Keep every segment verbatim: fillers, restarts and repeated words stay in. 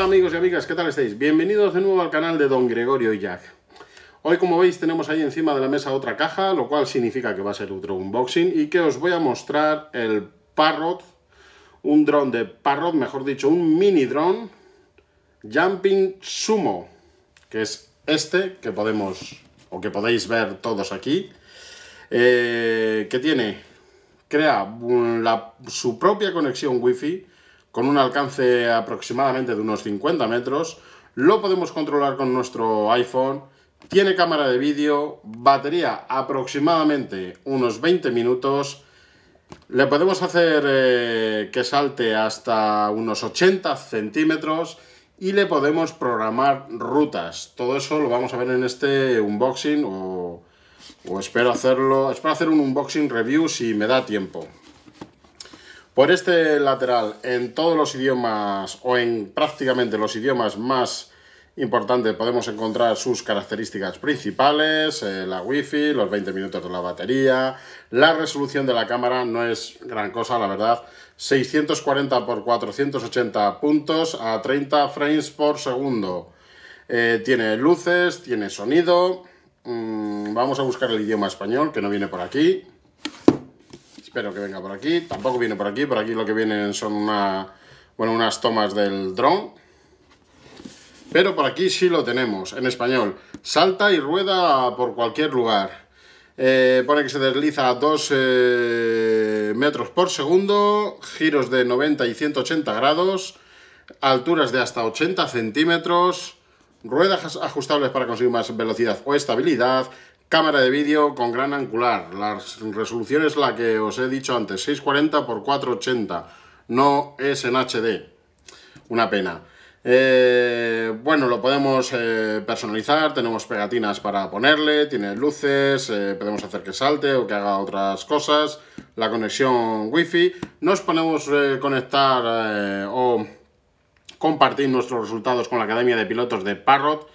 amigos y amigas, ¿qué tal estáis? Bienvenidos de nuevo al canal de Don Gregorio y Jack. Hoy, como veis, tenemos ahí encima de la mesa otra caja, lo cual significa que va a ser otro unboxing y que os voy a mostrar el Parrot, un dron de Parrot, mejor dicho, un mini dron Jumping Sumo, que es este que podemos, o que podéis ver todos aquí, eh, que tiene, crea la, su propia conexión Wi-Fi, con un alcance aproximadamente de unos cincuenta metros, lo podemos controlar con nuestro iPhone, tiene cámara de vídeo, batería aproximadamente unos veinte minutos, le podemos hacer eh, que salte hasta unos ochenta centímetros y le podemos programar rutas. Todo eso lo vamos a ver en este unboxing o, o espero hacerlo, espero hacer un unboxing review si me da tiempo. Por este lateral, en todos los idiomas, o en prácticamente los idiomas más importantes, podemos encontrar sus características principales, eh, la Wi-Fi, los veinte minutos de la batería, la resolución de la cámara no es gran cosa, la verdad, seiscientos cuarenta por cuatrocientos ochenta puntos a treinta frames por segundo. Eh, tiene luces, tiene sonido, mm, vamos a buscar el idioma español, que no viene por aquí. Espero que venga por aquí, tampoco viene por aquí, por aquí lo que vienen son una, bueno, unas tomas del dron. Pero por aquí sí lo tenemos, en español. Salta y rueda por cualquier lugar. Eh, pone que se desliza a dos eh, metros por segundo, giros de noventa y ciento ochenta grados, alturas de hasta ochenta centímetros, ruedas ajustables para conseguir más velocidad o estabilidad, cámara de vídeo con gran angular. La resolución es la que os he dicho antes, seiscientos cuarenta por cuatrocientos ochenta. No es en H D. Una pena. Eh, bueno, lo podemos eh, personalizar. Tenemos pegatinas para ponerle, tiene luces, eh, podemos hacer que salte o que haga otras cosas. La conexión Wi-Fi. Nos podemos eh, conectar eh, o compartir nuestros resultados con la Academia de Pilotos de Parrot.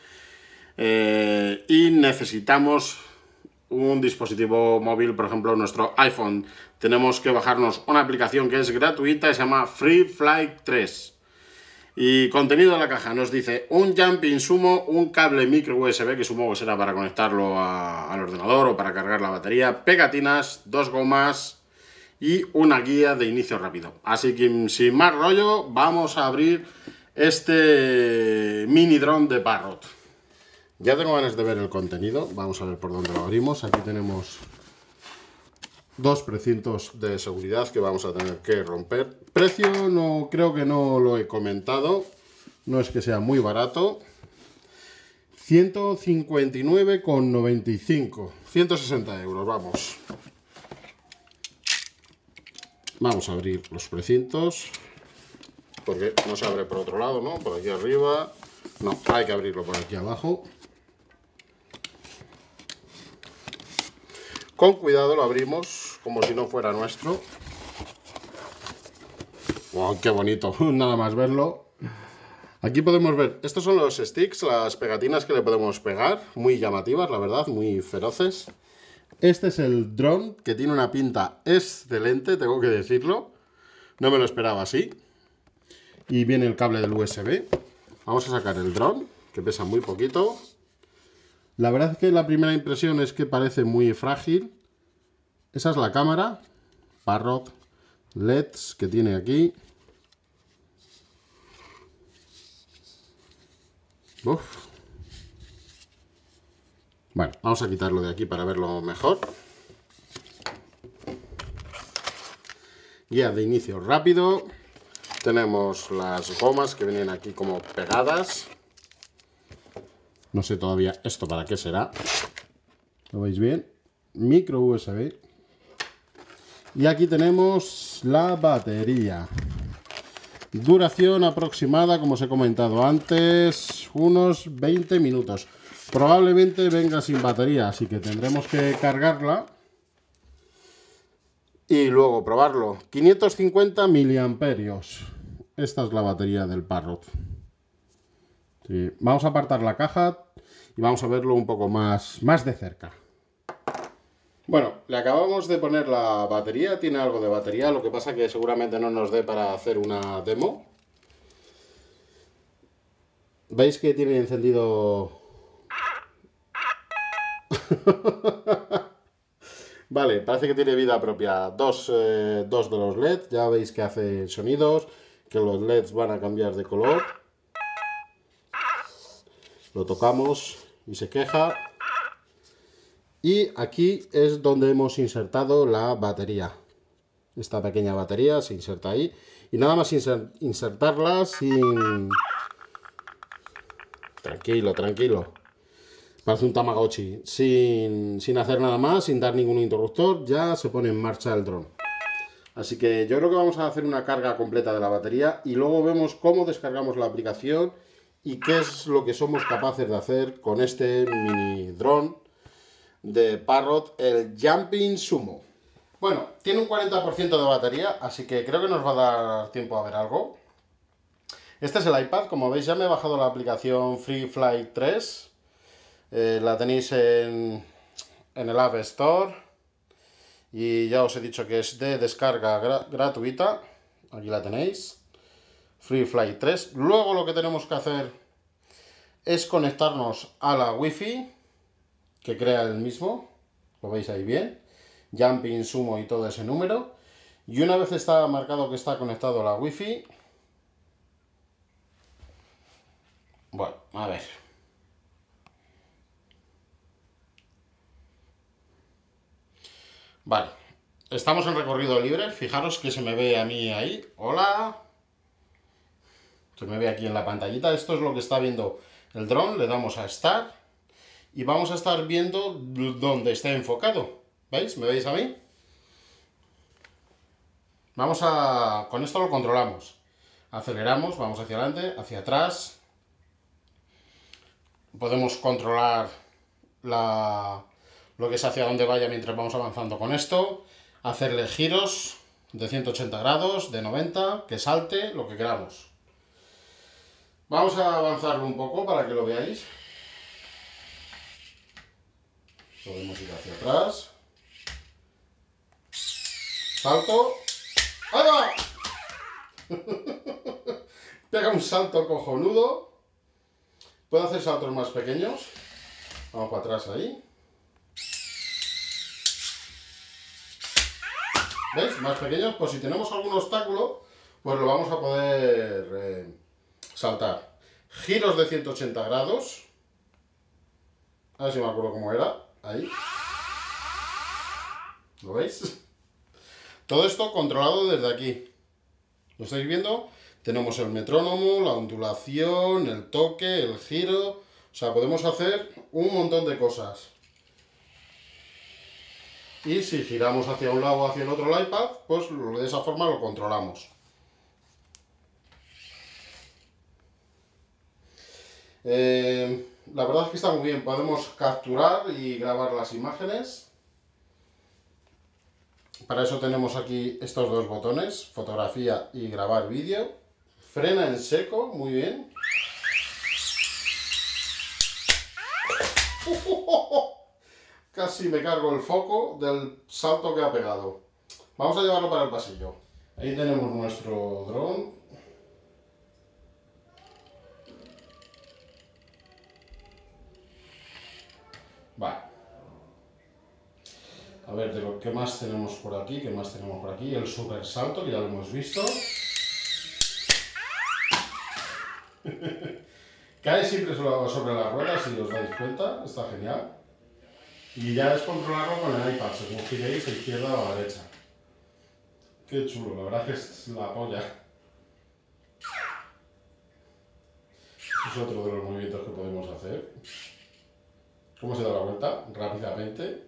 Eh, y necesitamos un dispositivo móvil, por ejemplo nuestro iPhone. Tenemos que bajarnos una aplicación que es gratuita, se llama Free Flight tres. Y contenido de la caja nos dice un Jumping Sumo, un cable micro U S B, que supongo que será para conectarlo a, al ordenador o para cargar la batería, pegatinas, dos gomas y una guía de inicio rápido. Así que sin más rollo, vamos a abrir este mini dron de Parrot. Ya tengo ganas de ver el contenido, vamos a ver por dónde lo abrimos. Aquí tenemos dos precintos de seguridad que vamos a tener que romper. Precio no, creo que no lo he comentado, no es que sea muy barato. ciento cincuenta y nueve con noventa y cinco, ciento sesenta euros, vamos. Vamos a abrir los precintos, porque no se abre por otro lado, ¿no? Por aquí arriba, no, hay que abrirlo por aquí abajo. Con cuidado lo abrimos, como si no fuera nuestro. ¡Wow, qué bonito! Nada más verlo. Aquí podemos ver, estos son los sticks, las pegatinas que le podemos pegar. Muy llamativas, la verdad, muy feroces. Este es el dron, que tiene una pinta excelente, tengo que decirlo. No me lo esperaba así. Y viene el cable del U S B. Vamos a sacar el dron, que pesa muy poquito. La verdad es que la primera impresión es que parece muy frágil. Esa es la cámara Parrot L E Ds que tiene aquí. Uf. Bueno, vamos a quitarlo de aquí para verlo mejor. Guía de inicio rápido. Tenemos las gomas que vienen aquí como pegadas. No sé todavía esto para qué será. ¿Lo veis bien? Micro U S B. Y aquí tenemos la batería. Duración aproximada, como os he comentado antes, unos veinte minutos. Probablemente venga sin batería, así que tendremos que cargarla y luego probarlo. quinientos cincuenta miliamperios. Esta es la batería del Parrot. Sí, vamos a apartar la caja y vamos a verlo un poco más, más de cerca. Bueno, le acabamos de poner la batería, tiene algo de batería, lo que pasa que seguramente no nos dé para hacer una demo. ¿Veis que tiene encendido? Vale, parece que tiene vida propia. Dos, eh, dos de los L E D, ya veis que hace sonidos, que los L E Ds van a cambiar de color. Lo tocamos y se queja. Y aquí es donde hemos insertado la batería. Esta pequeña batería se inserta ahí. Y nada más insertarla sin... Tranquilo, tranquilo. Parece un Tamagotchi. Sin, sin hacer nada más, sin dar ningún interruptor, ya se pone en marcha el dron. Así que yo creo que vamos a hacer una carga completa de la batería y luego vemos cómo descargamos la aplicación y qué es lo que somos capaces de hacer con este mini dron de Parrot, el Jumping Sumo. Bueno, tiene un cuarenta por ciento de batería, así que creo que nos va a dar tiempo a ver algo. Este es el iPad, como veis ya me he bajado la aplicación Free Flight tres. Eh, la tenéis en, en el App Store. Y ya os he dicho que es de descarga gra gratuita. Aquí la tenéis. Free Flight tres. Luego lo que tenemos que hacer es conectarnos a la Wi-Fi que crea el mismo. Lo veis ahí bien. Jumping Sumo y todo ese número. Y una vez está marcado que está conectado a la Wi-Fi. Bueno, a ver. Vale. Estamos en recorrido libre. Fijaros que se me ve a mí ahí. Hola. Se me ve aquí en la pantallita. Esto es lo que está viendo el dron. Le damos a Start. Y vamos a estar viendo dónde está enfocado. ¿Veis? ¿Me veis a mí? Vamos a... Con esto lo controlamos. Aceleramos, vamos hacia adelante, hacia atrás. Podemos controlar la... lo que es hacia dónde vaya mientras vamos avanzando con esto. Hacerle giros de ciento ochenta grados, de noventa, que salte, lo que queramos. Vamos a avanzarlo un poco para que lo veáis. Podemos ir hacia atrás. Salto. ¡Ahí va! Pega un salto cojonudo. Puedo hacer saltos más pequeños. Vamos para atrás ahí. ¿Veis? Más pequeños. Pues si tenemos algún obstáculo, pues lo vamos a poder eh, saltar. Giros de ciento ochenta grados. A ver si me acuerdo cómo era. Ahí. ¿Lo veis? Todo esto controlado desde aquí. ¿Lo estáis viendo? Tenemos el metrónomo, la ondulación, el toque, el giro. O sea, podemos hacer un montón de cosas. Y si giramos hacia un lado o hacia el otro el iPad, pues de esa forma lo controlamos. Eh, la verdad es que está muy bien. Podemos capturar y grabar las imágenes. Para eso tenemos aquí estos dos botones, fotografía y grabar vídeo. Frena en seco, muy bien. Casi me cargo el foco del salto que ha pegado. Vamos a llevarlo para el pasillo. Ahí tenemos nuestro dron. Vale. A ver, de lo que más tenemos por aquí, ¿qué más tenemos por aquí? El super salto, que ya lo hemos visto. Cae siempre sobre las ruedas, si os dais cuenta, está genial. Y ya es controlarlo con el iPad, según giréis a izquierda o a derecha. Qué chulo, la verdad que es la polla. Eso es otro de los movimientos que podemos hacer. ¿Cómo se da la vuelta? Rápidamente.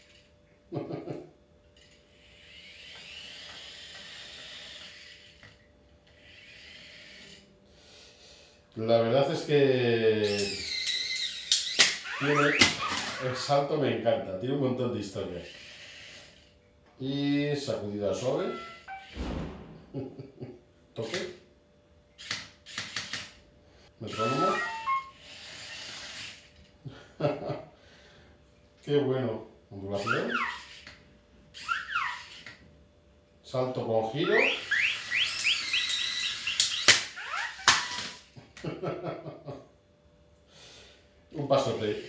La verdad es que tiene el salto, me encanta, tiene un montón de historia. Y sacudida suave. Toque. Metrónomo. Qué bueno. Ondulación. Salto con giro. Sí.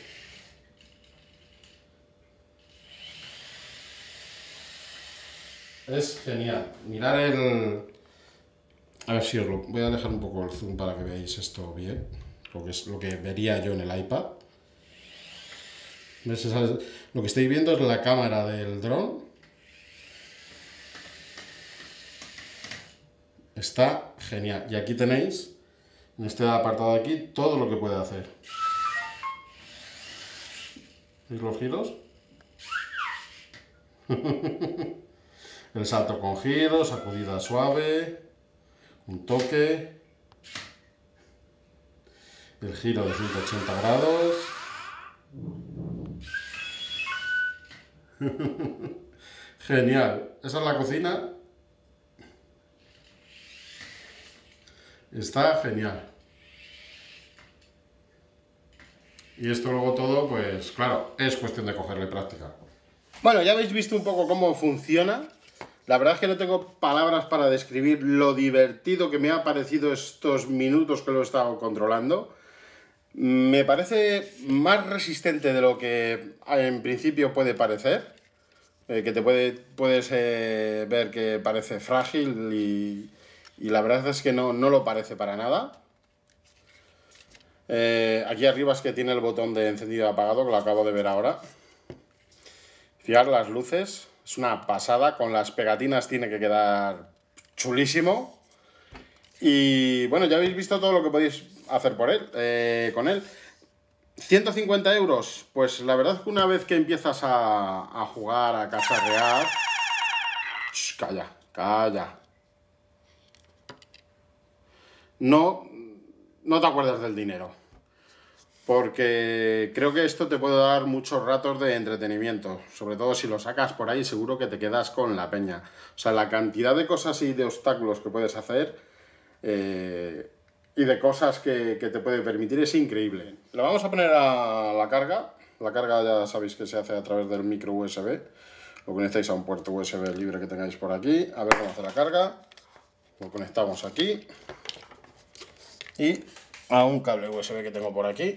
Es genial. Mirar el... A ver si os lo... Voy a dejar un poco el zoom para que veáis esto bien. Lo que, es, lo que vería yo en el iPad. ¿Ves? Lo que estáis viendo es la cámara del dron. Está genial. Y aquí tenéis, en este apartado de aquí, todo lo que puede hacer. ¿Veis los giros? El salto con giro, sacudida suave, un toque, el giro de ciento ochenta grados. Genial. Esa es la cocina. Está genial. Y esto luego todo, pues claro, es cuestión de cogerle práctica. Bueno, ya habéis visto un poco cómo funciona. La verdad es que no tengo palabras para describir lo divertido que me ha parecido estos minutos que lo he estado controlando. Me parece más resistente de lo que en principio puede parecer. Eh, que te puede, puedes eh, ver que parece frágil y, y la verdad es que no, no lo parece para nada. Eh, aquí arriba es que tiene el botón de encendido y apagado, que lo acabo de ver ahora. Fijar las luces, es una pasada, con las pegatinas tiene que quedar chulísimo. Y bueno, ya habéis visto todo lo que podéis hacer por él, eh, con él. ciento cincuenta euros, pues la verdad es que una vez que empiezas a, a jugar, a cacharrear... Shh, calla, calla. No, no te acuerdas del dinero. Porque creo que esto te puede dar muchos ratos de entretenimiento. Sobre todo si lo sacas por ahí, seguro que te quedas con la peña. O sea, la cantidad de cosas y de obstáculos que puedes hacer... Eh, y de cosas que, que te puede permitir es increíble. Lo vamos a poner a la carga. La carga ya sabéis que se hace a través del micro U S B. Lo conectáis a un puerto U S B libre que tengáis por aquí. A ver cómo hace la carga. Lo conectamos aquí. Y a un cable U S B que tengo por aquí.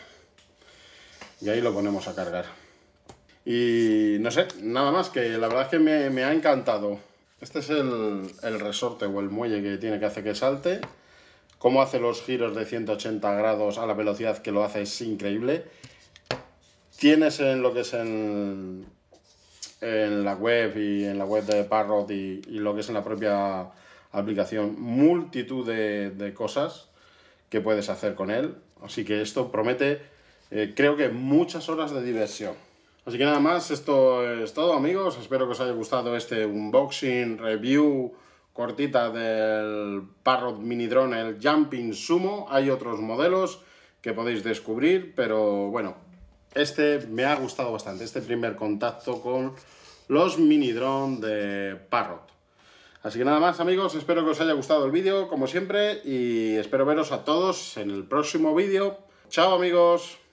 Y ahí lo ponemos a cargar. Y no sé, nada más, que la verdad es que me, me ha encantado. Este es el, el resorte o el muelle que tiene que hacer que salte. Cómo hace los giros de ciento ochenta grados a la velocidad que lo hace es increíble. Tienes en lo que es en, en la web y en la web de Parrot y, y lo que es en la propia aplicación multitud de, de cosas que puedes hacer con él. Así que esto promete, eh, creo que muchas horas de diversión. Así que nada más, esto es todo, amigos. Espero que os haya gustado este unboxing, review cortita del Parrot Mini Drone, el Jumping Sumo. Hay otros modelos que podéis descubrir, pero bueno, este me ha gustado bastante, este primer contacto con los mini drone de Parrot. Así que nada más, amigos, espero que os haya gustado el vídeo, como siempre, y espero veros a todos en el próximo vídeo. ¡Chao, amigos!